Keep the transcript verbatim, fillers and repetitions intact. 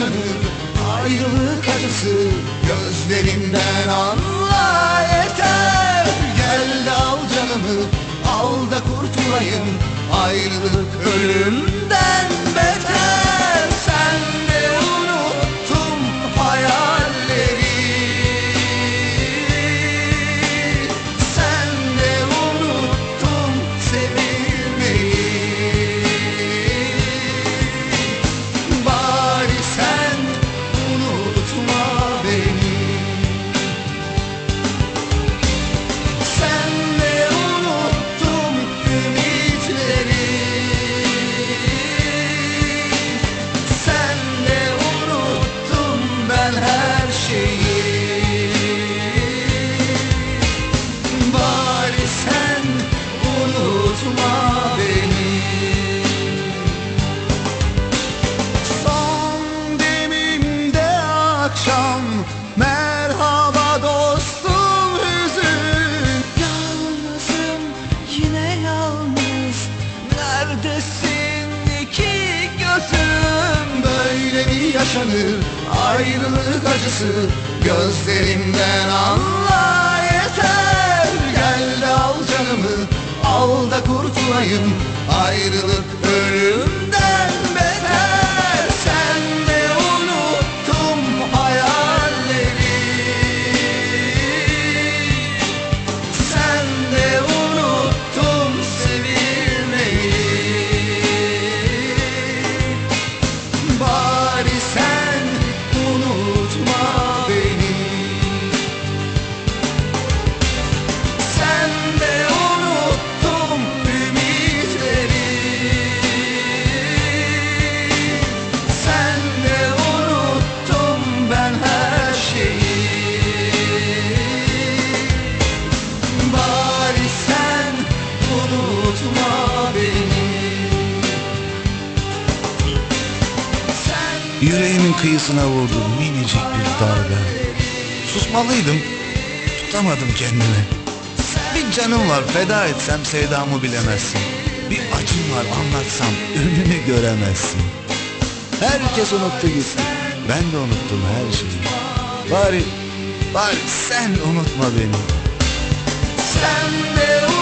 yaşanır ayrılık acısı, gözlerimden anla yeter. Gel de al canımı, al da kurtulayım, ayrılık ölümden beter. Sen de unuttum hayalleri, sen de unuttum sevilmeyi. Bari sen unutma beni, sen de unuttum ümitleri, sen de unuttum ben her şeyi. Bari sen unutma beni. Son demimde akşam, merhaba dostum hüzün. Yalnızım, yine yalnız, neredesin iki gözüm? Böyle mi yaşanır ayrılık acısı, gözlerimden anla yeter. Gel de al canımı, al da kurtulayım, ayrılık ölümden beter. Sen de unuttum hayalleri, sen de unuttum sevilmeyi. Bari sen unutma beni, sen de unuttum ümitleri, sen de unuttum ben her şeyi. Bari sen unutma beni. Yüreğimin kıyısına vurdum minicik bir dalga. Susmalıydım, tutamadım kendimi. Bir canım var, feda etsem sevdamı bilemezsin. Bir acım var, anlatsam önünü göremezsin. Herkes unuttu gitti, ben de unuttum her şeyi. Bari, bari sen unutma beni. Sen de